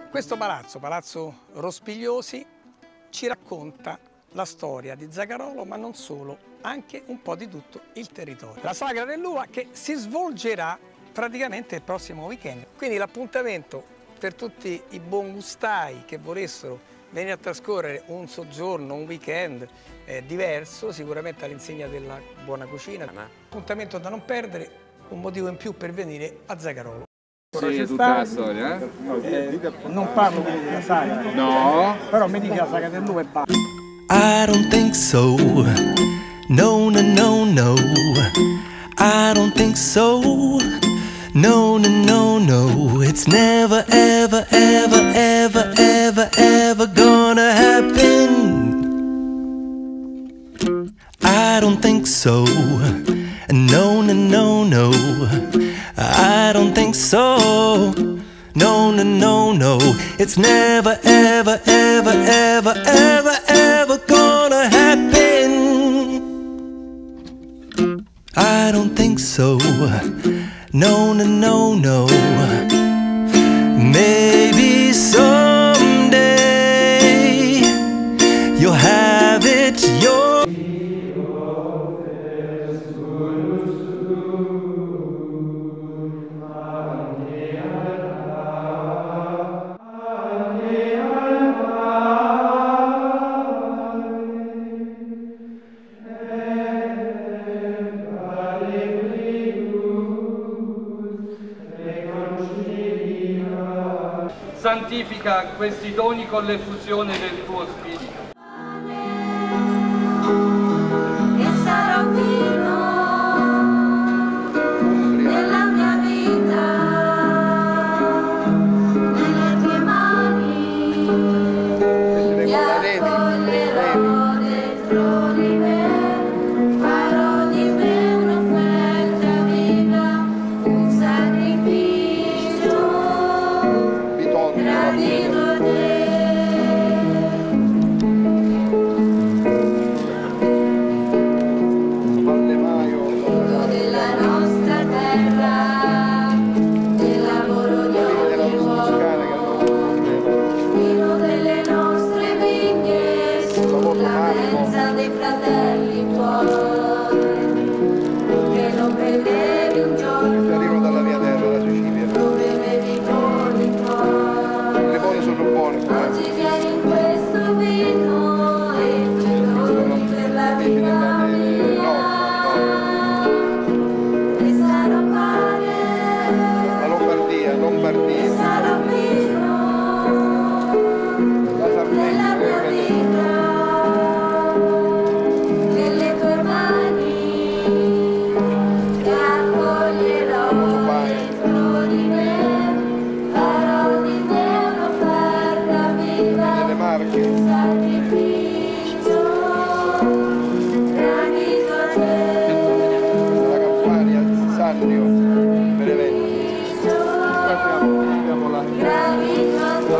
Questo palazzo, Palazzo Rospigliosi, ci racconta la storia di Zagarolo, ma non solo, anche un po' di tutto il territorio. La sagra dell'uva che si svolgerà praticamente il prossimo weekend. Quindi l'appuntamento per tutti i buongustai che volessero venire a trascorrere un soggiorno, un weekend diverso, sicuramente all'insegna della buona cucina. Appuntamento da non perdere, un motivo in più per venire a Zagarolo. Sì, tutta la storia, Non parlo della saga. No. Però mi dica la saga dell'uva e basta. I don't think so. No, no, no, no. I don't think so. No, no, no, no. It's never, ever, ever, ever, ever, ever gonna happen. I don't think so. No, no, no, no. I don't think so. No, no, no, no. It's never, ever, ever, ever, ever, ever gonna happen. I don't think so. No, no, no, no. Maybe someday you'll have it your santifica questi doni con l'effusione del tuo spirito. E sarò vivo nella mia vita, nelle tue mani, ti accoglierò dentro di me, farò di me un'offerta viva, un sacrificio gradito a te. Frutto della nostra terra, del lavoro di ogni uomo, vino delle nostre vigne, sulla mensa dei fratelli tuoi, che non vedevi un giorno, Arrivo dalla mia terra, la Sicilia. dove bevi con i tuoi. Le cose sono buone. Oggi vieni in questo vino e ti doni per la vita mia. E sarò pane, La Lombardia, e Lombardia. sarò vino La nella Sardegna, mia vita, nelle tue mani, ti accoglierò dentro di me, farò di me un'offerta viva, delle Marche. un sacrificio gradito a te. La Campania, Sannio, Benevento. Guardiamola. Gradito a te.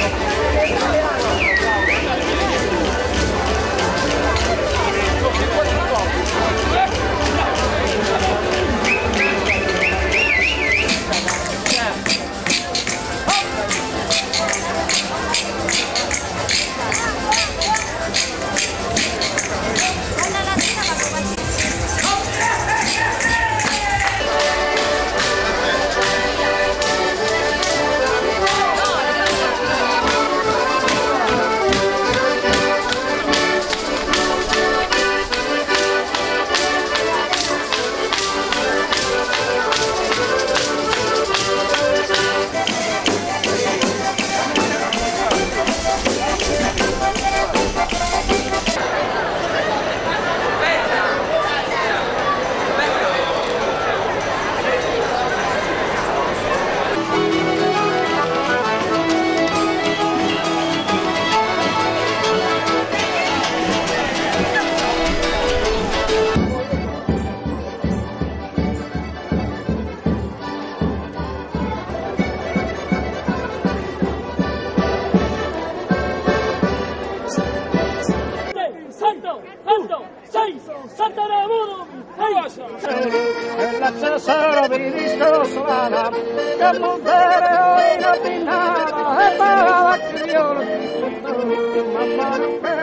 Alleluia. 8, 6, 7, 1, e la sera vi visto solana, che montere ho in abbinata, e para la criolla, mamma non